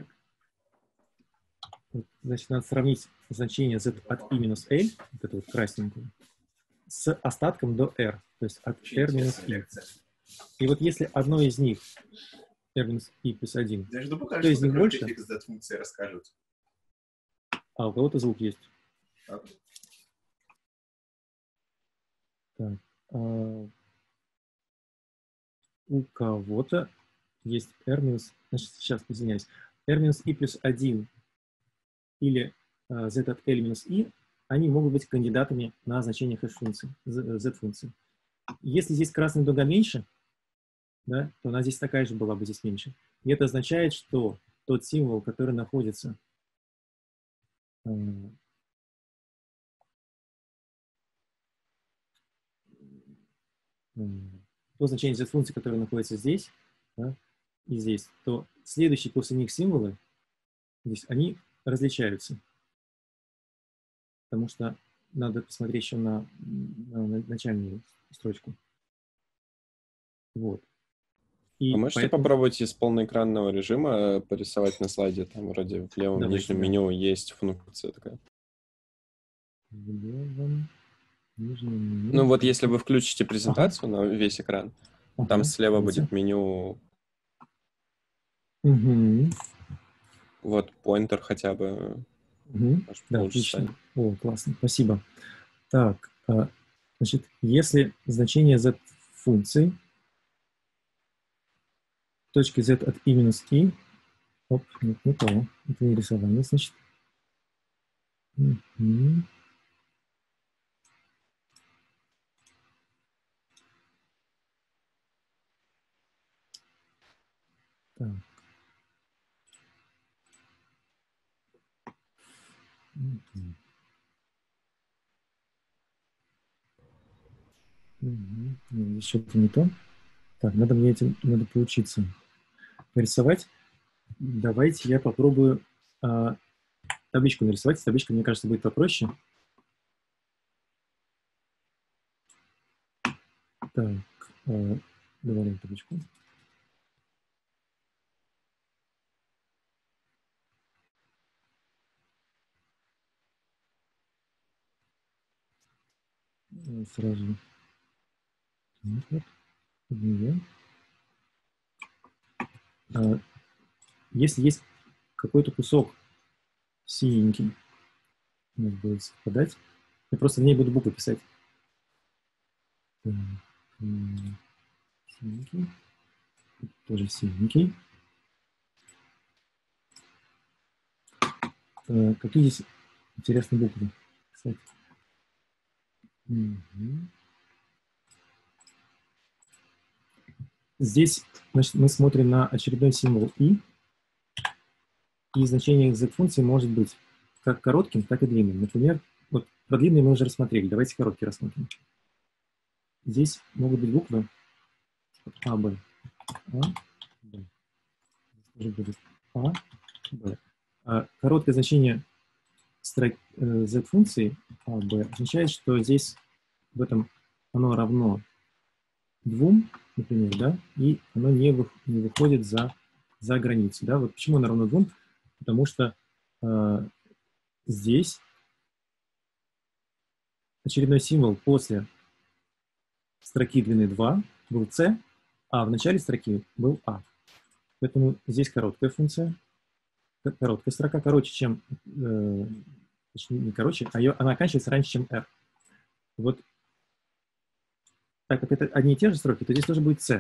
значит, надо сравнить значение z от i минус l, вот это вот красненькое, с остатком до r, то есть от r минус i. И вот если одно из них r минус i плюс 1, то из них больше, расскажут. а у кого-то звук есть. Так, у кого-то есть r минус, значит, сейчас, извиняюсь, r минус i плюс 1 или z от l минус i, они могут быть кандидатами на значение хэш-функции, z-функции. Если здесь красная дуга меньше, да, то она здесь такая же была бы здесь меньше. И это означает, что тот символ, который находится то значение z-функции, которое находится здесь, да, и здесь, то следующие после них символы, здесь, они различаются. Потому что надо посмотреть еще на начальную строчку. Вот. И можете попробовать из полноэкранного режима порисовать на слайде? Там вроде в левом нижнем меню есть функция такая. В левом Ну вот если вы включите презентацию на весь экран, там слева будет меню, Угу. вот pointer хотя бы. Угу. Может, Да, лучше отлично. станет. О, классно, спасибо. Так, значит, если значение z функции точки z от i минус i, оп, нет, не то, это не рисование, значит. Угу. Так. Угу. Угу. Здесь что-то не то. Так, надо мне этим, надо поучиться порисовать. Давайте я попробую табличку нарисовать. Табличка, мне кажется, будет попроще. Так, добавим табличку. Сразу. Вот, нее. Если есть какой-то кусок синенький, может будет совпадать, я просто в ней буду буквы писать. Синенький. Тоже синенький. Какие здесь интересные буквы, кстати. Угу. Здесь, значит, мы смотрим на очередной символ i, и значение z-функции может быть как коротким, так и длинным. Например, вот про длинные мы уже рассмотрели. Давайте короткий рассмотрим. Здесь могут быть буквы А, Б. А, Б. Здесь тоже будет А, Б. Короткое значение z-функции А, Б означает, что здесь в этом оно равно 2, например, да, и оно не выходит за границу. Да? Вот почему оно равно 2? Потому что здесь очередной символ после строки длины 2 был c, а в начале строки был a. Поэтому здесь короткая функция, короткая строка, короче, чем, точнее, не короче, она оканчивается раньше, чем r. Вот так как это одни и те же строки, то здесь тоже будет c.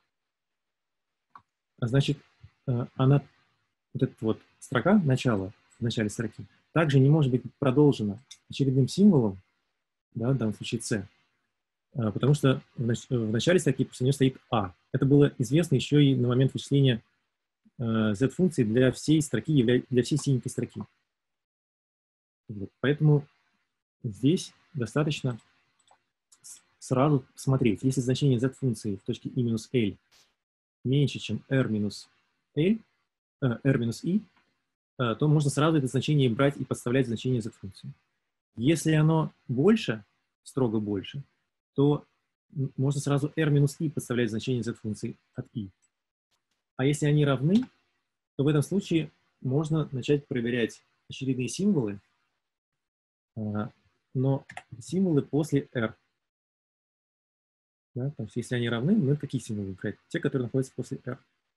А значит, она, вот эта вот строка, начало, в начале строки, также не может быть продолжена очередным символом, да, в данном случае c, потому что в начале строки после нее стоит a. Это было известно еще и на момент вычисления z-функции для всей строки, для всей синенькой строки. Вот. Поэтому здесь достаточно сразу смотреть. Если значение z-функции в точке i минус l меньше, чем r минус i, то можно сразу это значение брать и подставлять значение z-функции. Если оно больше, строго больше, то можно сразу r минус i подставлять значение z-функции от i. А если они равны, то в этом случае можно начать проверять очередные символы, но символы после r. Да, потому что если они равны, мы какие символы выбирать? Те, которые находятся после r.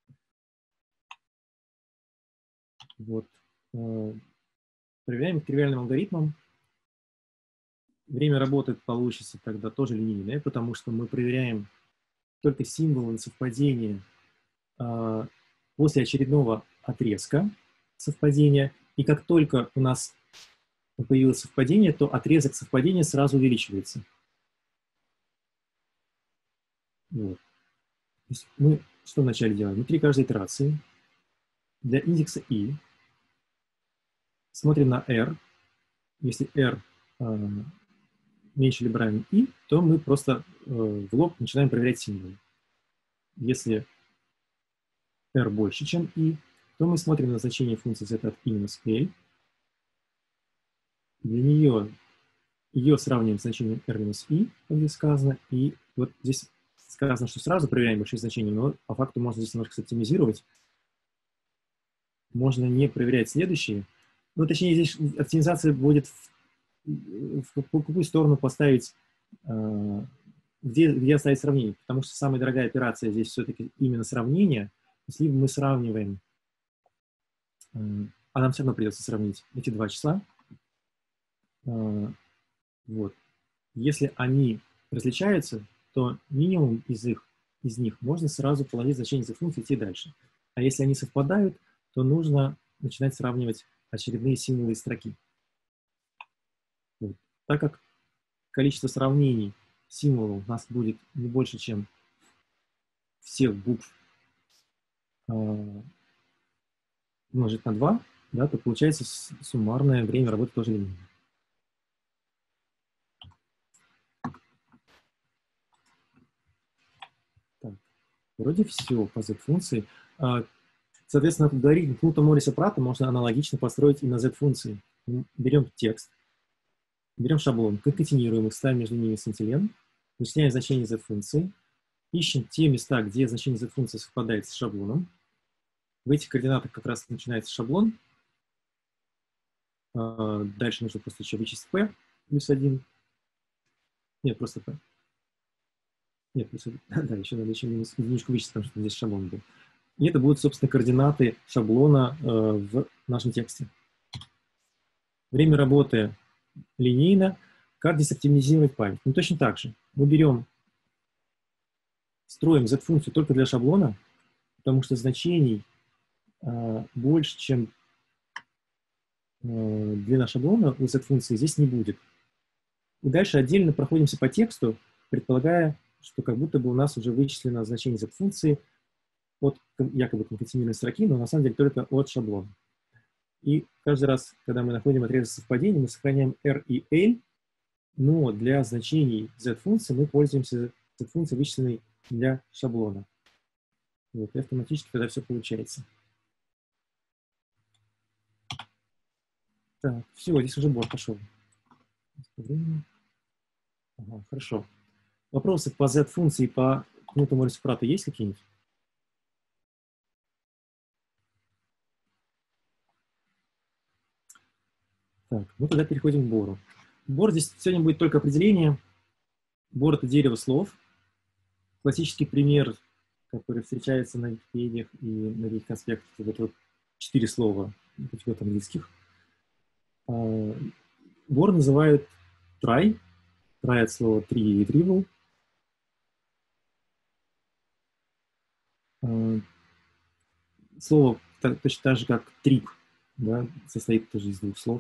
Вот. Проверяем тривиальным алгоритмом. Время работы получится тогда тоже линейное, потому что мы проверяем только символы совпадения после очередного отрезка совпадения. И как только у нас появилось совпадение, то отрезок совпадения сразу увеличивается. Вот. То есть мы что вначале делаем? Внутри каждой итерации для индекса i смотрим на r. Если r меньше либо равен i, то мы просто в лоб начинаем проверять символы. Если r больше, чем i, то мы смотрим на значение функции z от i минус l. Для нее ее сравниваем с значением r минус i, как здесь сказано, и вот здесь сказано, что сразу проверяем большие значения, но по факту можно здесь немножко оптимизировать. Можно не проверять следующие. Ну, точнее, здесь оптимизация будет в какую сторону поставить где оставить сравнение? Потому что самая дорогая операция здесь все-таки именно сравнение. Если мы сравниваем, а нам все равно придется сравнить эти два числа. Вот. Если они различаются, то минимум из них можно сразу положить значение z-функции и идти дальше. А если они совпадают, то нужно начинать сравнивать очередные символы из строки. Вот. Так как количество сравнений символов у нас будет не больше, чем всех букв умножить на 2, да, то получается суммарное время работы тоже линейное. Так. Вроде все по z-функции. Соответственно, алгоритм Кнута Морриса Пратта можно аналогично построить и на z-функции. Берем текст, берем шаблон, конкатинируем их, ставим между ними сциллен, вычисляем значение z-функции, ищем те места, где значение z-функции совпадает с шаблоном. В этих координатах как раз начинается шаблон. Дальше нужно просто еще вычесть p плюс 1. Нет, просто p. Нет, плюс 1. Да, еще надо еще единичку вычесть, потому что здесь шаблон был. И это будут, собственно, координаты шаблона в нашем тексте. Время работы линейно. Как здесь оптимизировать память? Ну, точно так же. Мы строим z-функцию только для шаблона, потому что значений больше, чем длина шаблона у z-функции здесь не будет. И дальше отдельно проходимся по тексту, предполагая, что как будто бы у нас уже вычислено значение z-функции от якобы конкатинированной строки, но на самом деле только от шаблона. И каждый раз, когда мы находим отрезок совпадения, мы сохраняем R и L, но для значений z-функции мы пользуемся z-функцией, вычисленной для шаблона. Вот, и автоматически тогда все получается. Так, все, здесь уже бот пошел. Ага, хорошо. Вопросы по z-функции и по Кнуту Моррису Пратту есть какие-нибудь? Так, ну тогда переходим к бору. Бор здесь сегодня будет только определение. Бор — это дерево слов. Классический пример, который встречается на Википедиях и на этих конспектах, это вот 4 слова вот английских. Бор называют try. Try от слова tree и retrieval. Слово точно так же, как trip, да, состоит тоже из 2 слов.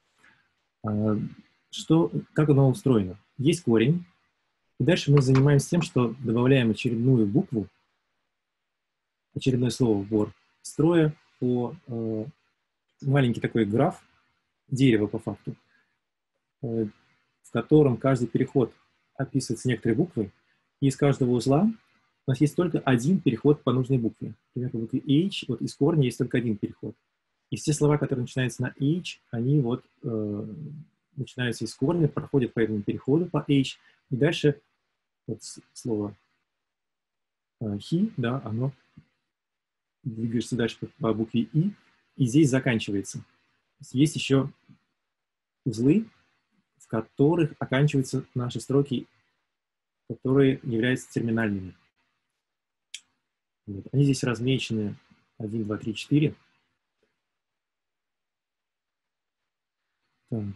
Как оно устроено? Есть корень, и дальше мы занимаемся тем, что добавляем очередную букву, очередное слово в бор, строя по маленький такой граф, дерево по факту, в котором каждый переход описывается некоторой буквой, и из каждого узла у нас есть только один переход по нужной букве. Например, по букве H, вот из корня есть только один переход. И все слова, которые начинаются на H, они вот начинаются из корня, проходят по этому переходу по H, и дальше вот слово he, да, оно двигаешься дальше по букве И, и здесь заканчивается. Есть еще узлы, в которых оканчиваются наши строки, которые являются терминальными. Вот. Они здесь размечены 1, 2, 3, 4. Так.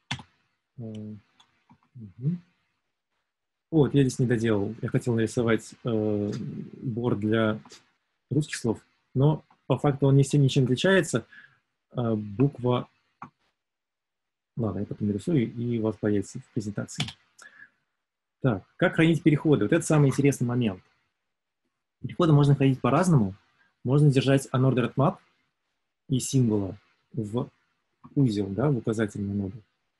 Угу. Вот, я здесь не доделал. Я хотел нарисовать бор для русских слов, но по факту он ничем не отличается. Буква... Ладно, я потом нарисую, и у вас появится в презентации. Так, как хранить переходы? Вот это самый интересный момент. Переходы можно хранить по-разному. Можно держать unordered map и символа в узел, да, в указательную ноду.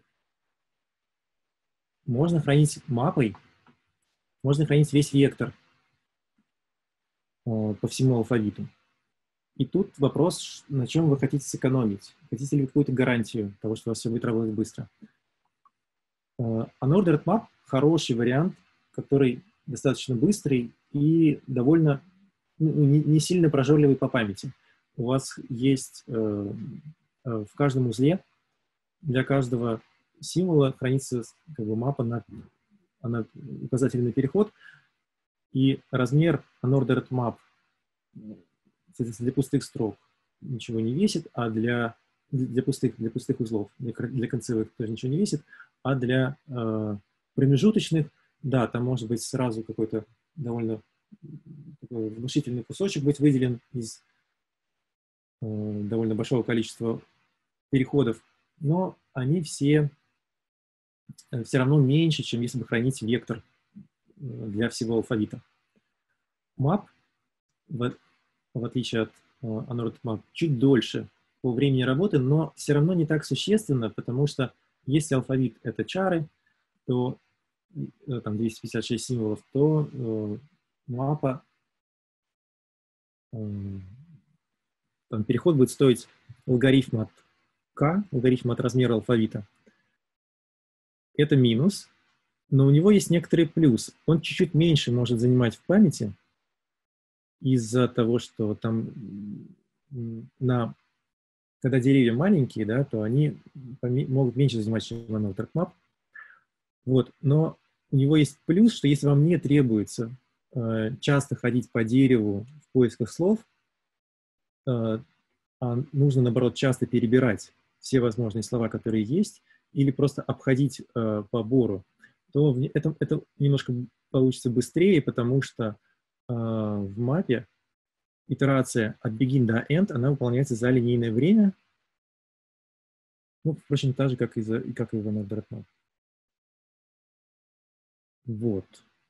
Можно хранить мапой, можно хранить весь вектор по всему алфавиту. И тут вопрос, на чем вы хотите сэкономить. Хотите ли вы какую-то гарантию того, что у вас все будет работать быстро? Unordered map — хороший вариант, который достаточно быстрый и довольно не сильно прожорливый по памяти. У вас есть в каждом узле для каждого символа хранится как бы мапа на она указатель на переход, и размер unordered map для пустых строк ничего не весит, а для пустых узлов, для концевых тоже ничего не весит, а для промежуточных, да, там может быть сразу какой-то довольно такой внушительный кусочек быть выделен из довольно большого количества переходов, но они все равно меньше, чем если бы хранить вектор для всего алфавита. Map, в отличие от unordered map, чуть дольше по времени работы, но все равно не так существенно, потому что если алфавит — это чары, то там 256 символов, то мапа, там переход будет стоить логарифм от k, логарифм от размера алфавита. Это минус, но у него есть некоторый плюс. Он чуть-чуть меньше может занимать в памяти из-за того, что там когда деревья маленькие, да, то они могут меньше занимать, чем unordered map. Вот. Но у него есть плюс, что если вам не требуется часто ходить по дереву в поисках слов, а нужно, наоборот, часто перебирать все возможные слова, которые есть, или просто обходить по бору, то это немножко получится быстрее, потому что в мапе итерация от begin до end, она выполняется за линейное время, ну, впрочем, так же, как и в unordered map. Вот.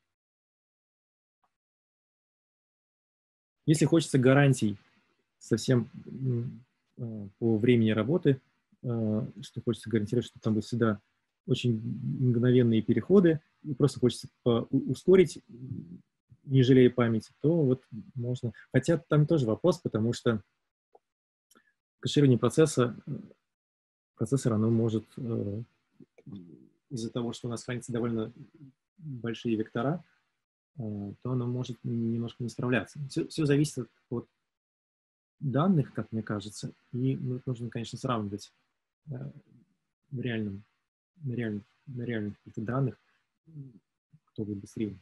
Если хочется гарантий совсем по времени работы, что хочется гарантировать, что там будет всегда очень мгновенные переходы, и просто хочется ускорить, не жалея памяти, то вот можно. Хотя там тоже вопрос, потому что кэширование процессора, оно может из-за того, что у нас хранятся довольно большие вектора, то оно может немножко не справляться. Все зависит от данных, как мне кажется, и нужно, конечно, сравнивать на реальных каких-то данных, кто будет быстрее.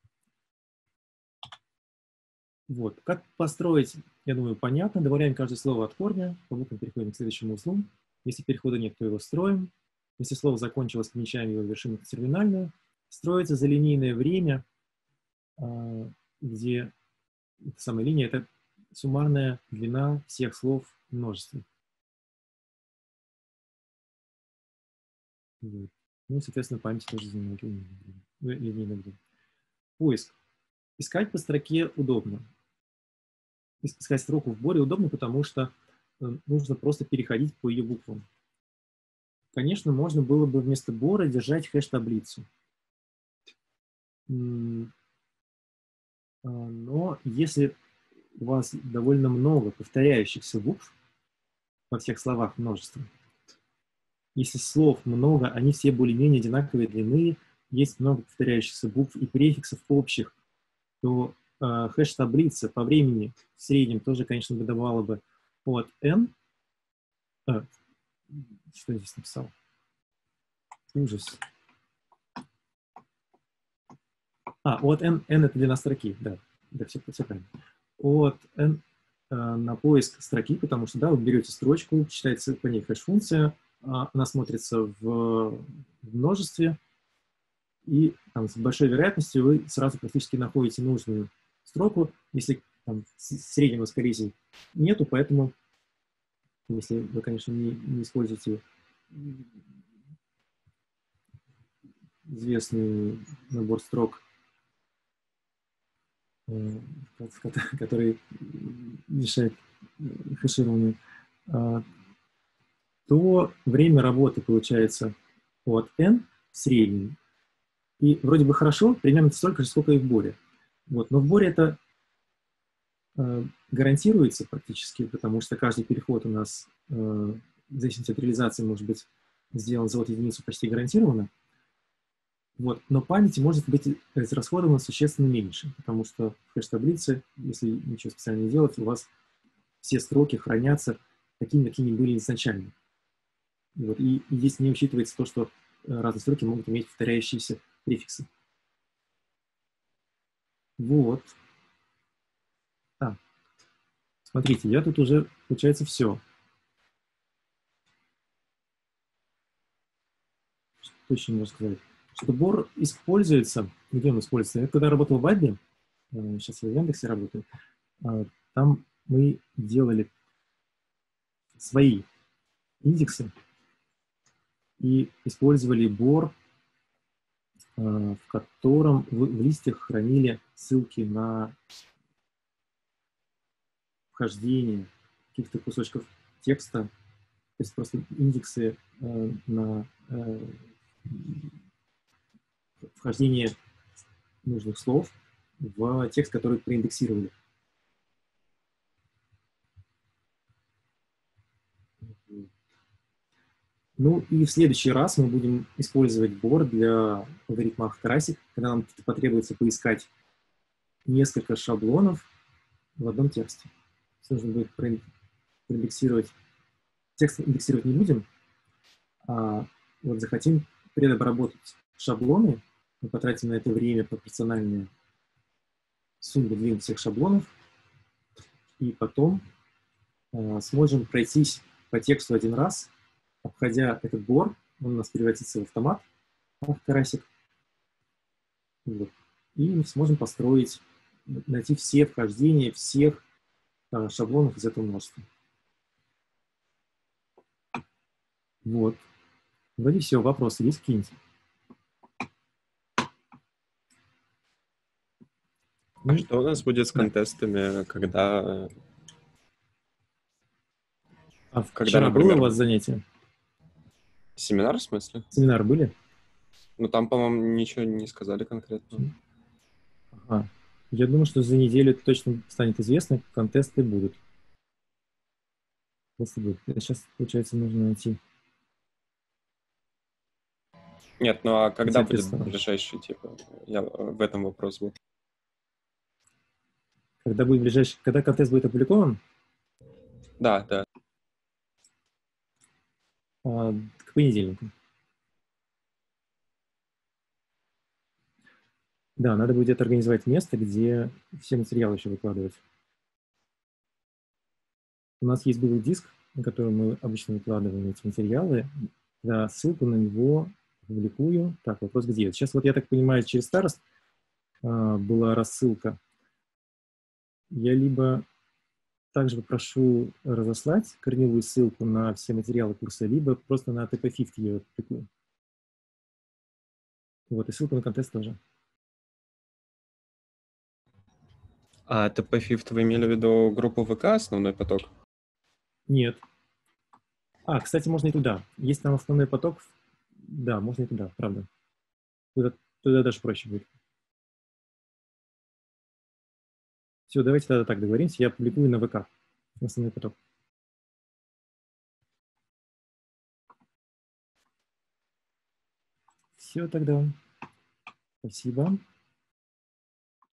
Вот. Как построить, я думаю, понятно. Добавляем каждое слово от корня, по буквам переходим к следующему узлу. Если перехода нет, то его строим. Если слово закончилось, помечаем его вершину терминальную. Строится за линейное время, где эта самая линия — это суммарная длина всех слов в множестве. Вот. Ну, соответственно, память тоже занимает линейное время. Поиск. Искать по строке удобно. Искать строку в боре удобно, потому что нужно просто переходить по ее буквам. Конечно, можно было бы вместо бора держать хэш-таблицу. Но если у вас довольно много повторяющихся букв во всех словах множество, если слов много, они все более-менее одинаковой длины, есть много повторяющихся букв и префиксов общих, то хэш-таблица по времени в среднем тоже, конечно, выдавала бы от n. Что я здесь написал? Ужас. От n это длина строки, да, все правильно. От n на поиск строки, потому что, да, вы берете строчку, читается по ней хэш-функция, она смотрится в множестве, и там, с большой вероятностью вы сразу практически находите нужную строку, если там среднего скорее нету, поэтому, если вы, конечно, не используете известный набор строк, который мешает хэшированию, то время работы получается от n в среднем. И вроде бы хорошо, примерно столько же, сколько и в боре. Вот. Но в боре это гарантируется практически, потому что каждый переход у нас, в зависимости от реализации, может быть сделан за единицу почти гарантированно. Вот. Но памяти может быть израсходовано существенно меньше, потому что в хэш-таблице, если ничего специально не делать, у вас все строки хранятся такими, какими были изначально. Вот. И здесь не учитывается то, что разные строки могут иметь повторяющиеся префиксы. Вот. Смотрите, я тут уже, получается, все. Что еще можно сказать? Что Бор используется, где он используется? Я когда работал в Адде, сейчас я в Яндексе работаю, там мы делали свои индексы и использовали Бор, в котором в листьях хранили ссылки на вхождение каких-то кусочков текста, то есть просто индексы на вхождение нужных слов в текст, который проиндексировали. Ну и в следующий раз мы будем использовать Бор для алгоритма Karasik, когда нам потребуется поискать несколько шаблонов в одном тексте. Нужно будет проиндексировать. Текст индексировать не будем, а вот захотим предобработать шаблоны, мы потратим на это время пропорциональное сумме длин всех шаблонов, и потом сможем пройтись по тексту один раз, обходя этот Бор, он у нас превратится в автомат, Karasik, вот, и мы сможем построить, найти все вхождения всех шаблонов из этого множества. Вот. Вроде все, вопросы есть какие-нибудь? А что у нас будет с контестами, когда... Вчера было у вас занятие? Семинар, в смысле? Семинары были? Ну, там, по-моему, ничего не сказали конкретно. Ага. Я думаю, что за неделю точно станет известно, контесты будут. Если будут. Сейчас, получается, нужно найти. Нет, ну а когда будет ближайший, типа, я в этом вопрос был. Когда будет ближайший, когда контест будет опубликован? Да, да. К понедельнику. Да, надо будет организовать место, где все материалы еще выкладывать. У нас есть Google диск, на котором мы обычно выкладываем эти материалы. Да, ссылку на него публикую. Так, вопрос где? Сейчас вот, я так понимаю, через Старост была рассылка. Я либо также попрошу разослать корневую ссылку на все материалы курса, либо просто на TP50 ее публикую. Вот, и ссылку на контест тоже. А TP50 вы имели в виду группу ВК, основной поток? Нет. Кстати, можно и туда. Есть там основной поток. Да, можно и туда, правда. Туда даже проще будет. Все, давайте тогда так договоримся. Я публикую на ВК основной поток. Все тогда. Спасибо.